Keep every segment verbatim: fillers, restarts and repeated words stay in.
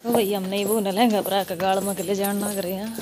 तो भाई हम नहीं वो न लहंगा भरा का गाड़ में ले जान ना करे हैं।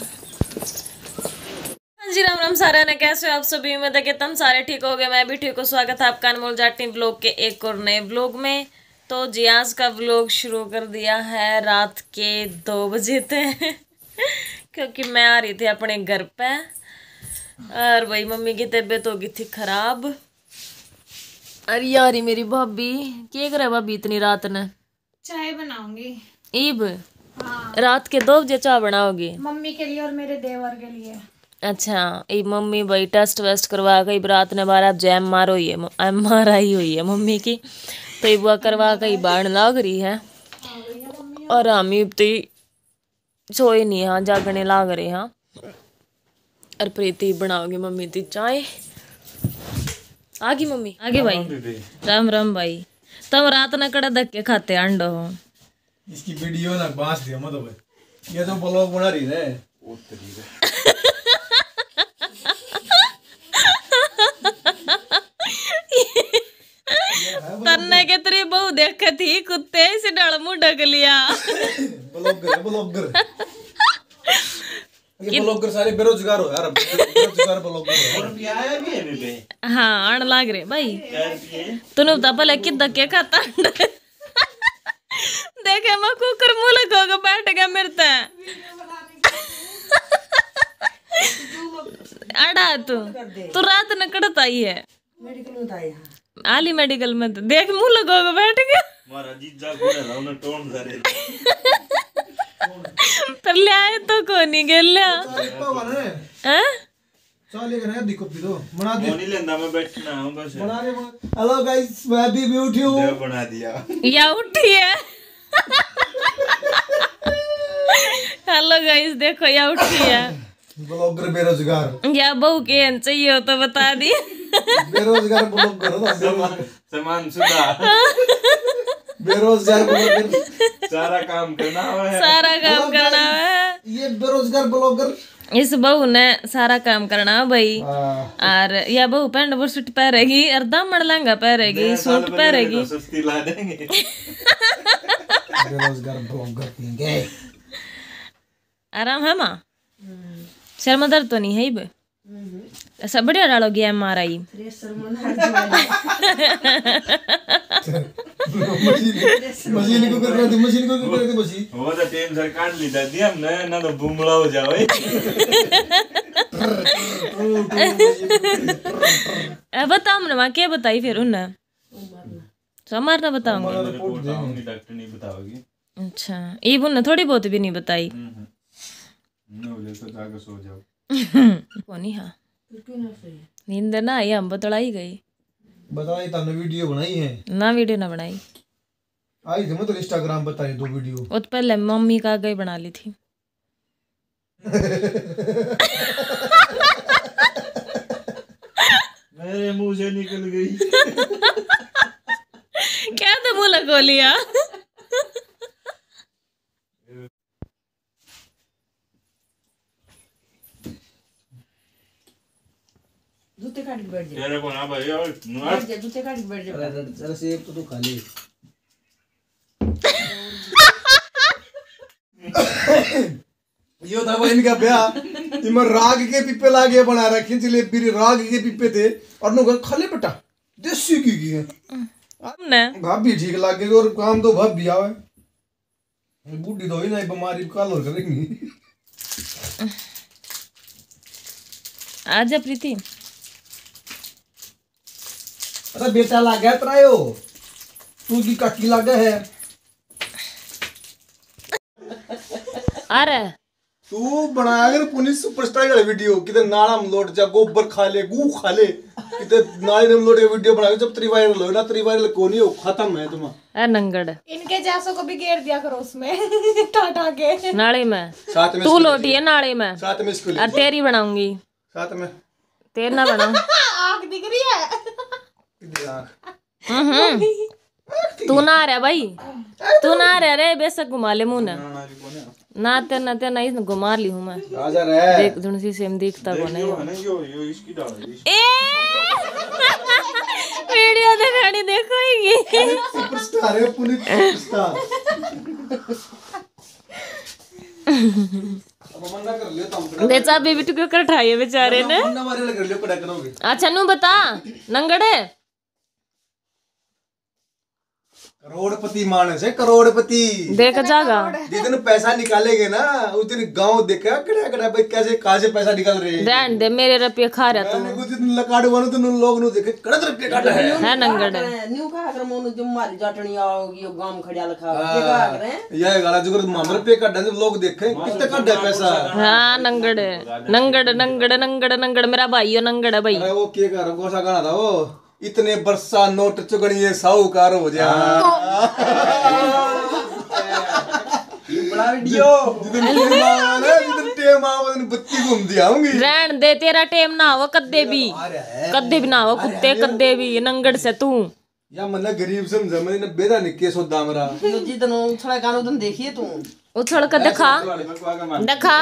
जी राम राम सारे ने, कैसे हो आप सभी? उम्मीद है कि तुम सारे ठीक हो गए, मैं भी ठीक हूँ। स्वागत है आपका अनमोल जाटनी ब्लॉग के एक और नए ब्लॉग में। तो जी आज का ब्लॉग शुरू कर दिया है रात के दो बजे थे क्योंकि मैं आ रही थी अपने घर पे और भाई मम्मी की तबीयत हो गई थी खराब। अरे यार मेरी भाभी क्या कर रहा है? भाभी इतनी रात ने चाय बनाऊंगी। ईब हाँ। रात के दो बजे चाय बनाओगी? मम्मी के लिए और मेरे देवर के लिए। अच्छा ये मम्मी भाई टेस्ट वेस्ट करवा गई रात ने बारह जैम मार हुई है, एम आर आई हुई है मम्मी की, तो ये बुआ करवा गई बाढ़ लाग रही है और हम तो सोए नहीं हाँ जागने लाग रहे हाँ। और प्रीति बनाओगी मम्मी ती चाय। आगे मम्मी आगे भाई राम राम भाई। तब रात न कड़ा धक्के खाते अंडो हो। इसकी वीडियो ना बांस दिया मत भाई, ये तो ब्लॉग बना रही है। तन्ने के तेरी बहू देख थी कुत्ते से डल मुंह ढक लिया। ब्लॉगर ब्लॉगर ये ब्लॉगर सारे बेरोजगार हो यार, बेरोजगार ब्लॉगर। हाँ आन लाग रहे भाई तूने बता पहले कि धक्के खाता देखे मैं कुकर मुंह लगाकर बैठ गया मेरे अड़ा तू तू रात न कड़ता ही है आली मेडिकल में तो देख मुंह लगाकर बैठ गया पर ले आए तो कौन नहीं गया लिया हैं चले कर दिक्कत भी तो बना दे नहीं लेंदा मैं बैठना हूं बस बना दे। हेलो गाइस मैं अभी भी उठी हूं, बना दिया या उठी है। हेलो गाइस देखो या उठी है। ब्लॉगर बेरोजगार या बहू के चाहिए हो तो बता दी। बेरोजगार ब्लॉगर सामान सुधा बेरोजगार ब्लॉगर सारा काम करना है, सारा काम करना है। ये बेरोजगार ब्लॉगर इस बहू ने सारा काम करना भाई। और या बहू पैंट पर सूट पहरेगी और दामन लहंगा पहरेगी सूट पहरेगी तो सस्ती ला देंगे। बेरोजगार ब्लॉगर आराम है माँ शर्मा दर्द तो नहीं है बे ऐसा बढ़िया डालोगी एम आर आई मशीन को कर दे मशीन को कर दे मशीन वो तो टेम सर काट ली थी हमने ना तो बुमला हो जाओ। बताओ ना वहाँ क्या बताई फिर उन्हें समारना बताऊंगी डॉक्टर नहीं बताओगी। अच्छा ये उन्हें थोड़ी बहुत भी नहीं बताई तो जाकर सो जाओ कौन हाँ नींद ना आई हम बतलाई गई बताई तुमने वीडियो बनाई है ना वीडियो ना बनाई आई थी मतलब इंस्टाग्राम बताई दो वीडियो वो तो पहले मम्मी का गई बना ली थी। मेरे मुंह से निकल गई क्या तो मुंह लगो लिया। जूते काट के बैठ जा तेरे को ना भाई और बैठ जा जूते काट के बैठ जा जरा से एक तो तू खा ले। यो था भाई इनका ब्याह इमर राग के पिप्पे लागे बना रखे जलेबी राग के पिप्पे थे और नो खाले बेटा देसी की की है भाभी ठीक लागे और काम तो भाभी आवे बूढ़ी तो ही ना बीमारी काल और करेंगी। आजा प्रीति अरे बेटा लागे तरायो तू की काकी लागे है अरे तू बनाया अगर पुलिस सुपरस्टार का वीडियो किधर नाला में लोट जा गोबर खा ले गू खा ले किधर नाले में लोट के वीडियो बना जब त्री वायरल हो ना त्री वायरल को नहीं हो खत्म है तुम ए नंगड़ इनके जैसों को भी घेर दिया करो उसमें टाटा के नाले में साथ में तू लोटी है नाले में साथ में इसको और तेरी बनाऊंगी साथ में तेरे ना बनाऊं आग दिख रही है। हम्म तू ना आ रहा भाई तू ना आ रहा रे बेशक घुमा ले मुंह ने ना ते ना ते ना इस घुमा ली हूं मैं आजा रे देख धुनसी सेम दिखता को नहीं यो यो इसकी डाल ए वीडियो दिखानी देखोगी सुपरस्टार है पुलिस सुपरस्टार अब मन्ना कर लियो तुम दे चाबी बिट्टू क्यों कर ठाई है बेचारे ने। मन्ना मारे कर लियो कड़ा करोगे। अच्छा नू बता नंगड़े करोड़पति मानस है करोड़पति। देख जागा जिस दिन पैसा निकालेंगे ना उस दिन गांव देखा कड़ा कड़ा भाई कैसे कहां से पैसा निकल रहे हैं। रहन दे मेरे रुपये खा रहा तू मैंने कुछ दिन लकाड़ वालों तो उन लोग नु देखे कड़ा रुपये काटा है है नंगड़े न्यू का अगर मोनु जो मारी जटनी आओगी वो गांव खड़िया लखा के का करे ये गाला जो मामले पे काटा है लोग देखे कितने काटा है पैसा। हाँ नंगड़े नंगड़ नंगड़ नंगड़ नंगड़ मेरा भाई हो नंगड़ भाई। अरे वो के कर कौन सा गाना था वो इतने बरसा नोट चुगड़िए साहूकार हो जा। बड़ा वीडियो जिधर टेम आवा ना जिधर टेम आवा उधर बत्ती घूम दी आऊंगी। रहन दे तेरा टेम ना हो कद्दे भी कद्दे भी ना हो कुत्ते कद्दे भी नंगड़ से तू या मन्ना गरीब समझ मैंने बेदा निके सोदा मरा जितन उछड़ा गानो तुम देखिए तू उछल कर दिखा दिखा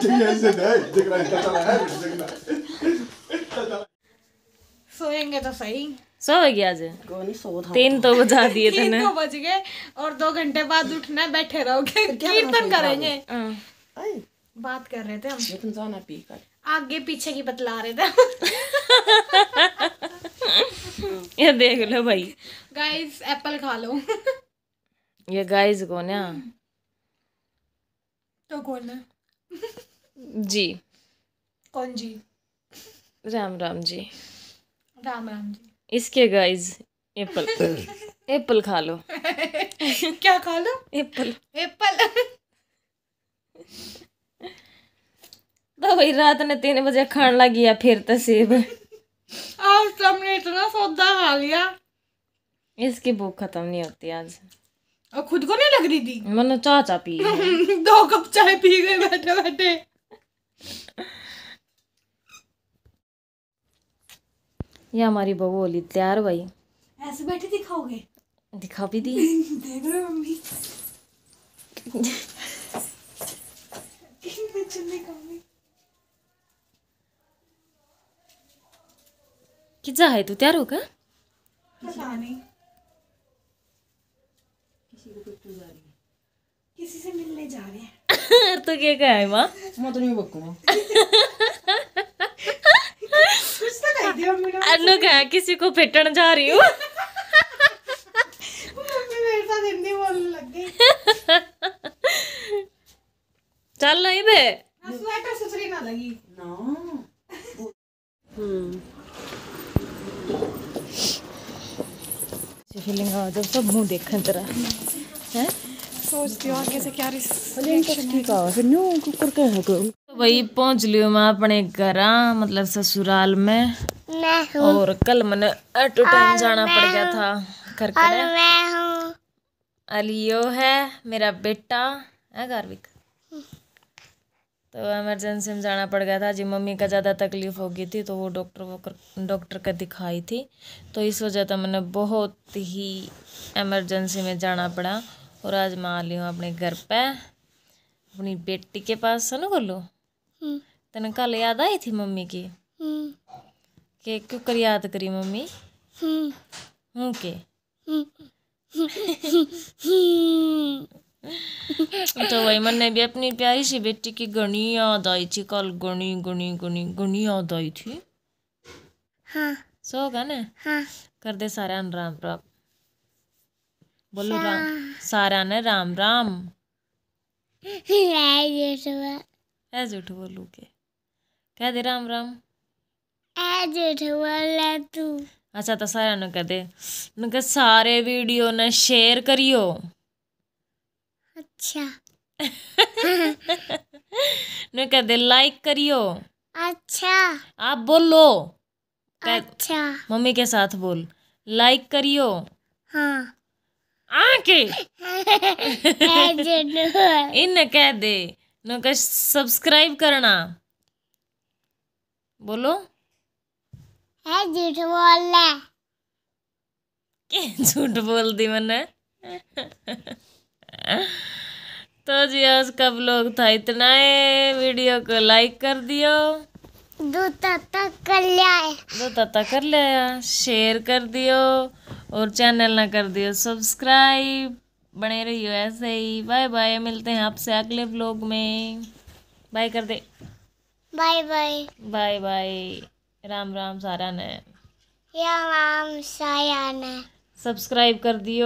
सोएंगे तो सही। सो गया आज कोई नहीं सो था तीन तो बजा दिए थे तीन तो बज गए और दो घंटे बाद उठना बैठे रहोगे कीर्तन करेंगे। बात कर रहे थे हम तुम जाना पी कर आगे पीछे की बतला रहे थे। ये देख लो भाई गाइस एप्पल खा लो। ये गाइस कौन है तो कौन है जी कौन जी राम राम जी राम राम जी इसके गाइस एप्पल एप्पल खा लो क्या खा लो एप्पल एप्पल। तो भाई रात ने तीन बजे खान लगी है फिर तो सेब आज तुमने इतना सौदा खा लिया इसकी भूख खत्म नहीं होती आज और खुद को नहीं लग रही थी। मैंने चाह चा पी है। दो कप चाय पी गए बैठे बैठे। ये हमारी बहू बोली तैयार भाई ऐसे बैठे दिखाओगे दिखा भी दी देख रहे हो मम्मी कि जा है तू तैयार होगा पता नहीं किसी से मिलने जा रहे हैं। तो क्या कहा है माँ मैं तो नहीं बकूंगा कुछ तो कह दिया मम्मी ने। अन्नू कहा किसी को फेटन जा रही हूँ मम्मी मेरे साथ हिंदी बोलने लग गई। चल नहीं बे स्वेटर सुथरी ना लगी ना फीलिंग आ जब सब मुंह देखन तेरा है सोचती हूँ आगे से क्या ठीक है फिर न्यू कुकर के है तो भाई पहुंच लियो मैं अपने घर मतलब ससुराल में और कल मैंने ऑटो टाइम जाना पड़ गया था करके अलियो है मेरा बेटा है गार्विक तो इमरजेंसी में जाना पड़ गया था जी मम्मी का ज़्यादा तकलीफ़ हो गई थी तो वो डॉक्टर वो डॉक्टर का दिखाई थी तो इस वजह से मैंने बहुत ही इमरजेंसी में जाना पड़ा और आज मैं आ ली हूँ अपने घर पे अपनी बेटी के पास सुनो बोलो तेने कल याद आई थी मम्मी की कि क्यों कर याद करी मम्मी हूँ के तो वही मैंने भी अपनी प्यारी सी बेटी की घनी याद आई थी कल घनी घनी घनी घनी याद आई थी हाँ सो गा ना हाँ कर दे सारा राम राम बोलो राम सारा ने राम राम ऐ झूठ बोलू के कह दे राम राम तू अच्छा तो सारा ने कह दे न सारे वीडियो ने शेयर करियो अच्छा न कह दे लाइक करियो अच्छा आप बोलो अच्छा मम्मी के साथ बोल लाइक करियो हाँ आके इन कह दे न कह सब्सक्राइब करना बोलो है झूठ बोल रहा क्या झूठ बोल दी मैंने तो जी आज का व्लॉग था इतना है वीडियो को लाइक कर दियो दो तक कर लिया है दो तता कर लिया शेयर कर दियो और चैनल ना कर दियो सब्सक्राइब बने रहियो ऐसे ही। बाय बाय, मिलते हैं आपसे अगले व्लॉग में। बाय कर दे। Bye bye. Bye bye. Ram Ram सारा ने। या राम साया ने। सब्सक्राइब कर दियो,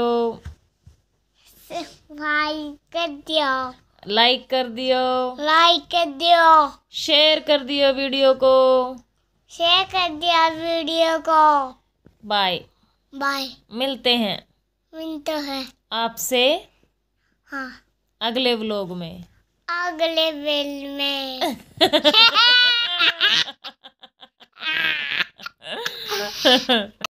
भाई कर दियो, लाइक कर दियो, लाइक कर दियो, शेयर कर दियो वीडियो को। शेयर कर दिया वीडियो को। बाय। बाय। मिलते हैं मिलते हैं आपसे हाँ अगले व्लॉग में। अगले बिल में।